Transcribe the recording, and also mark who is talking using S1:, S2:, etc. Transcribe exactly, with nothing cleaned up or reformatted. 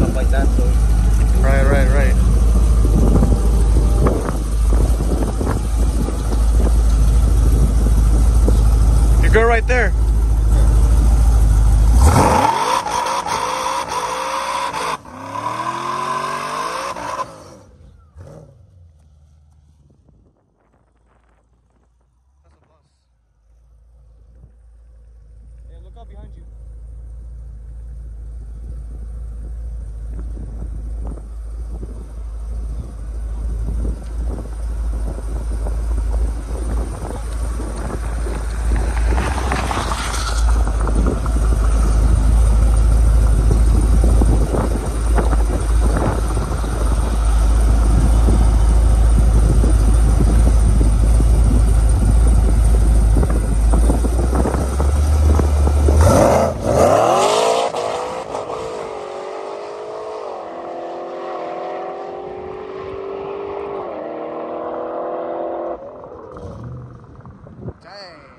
S1: stuff like that. So
S2: right, right, right. You're good right there.
S1: look out behind you.
S2: Dang.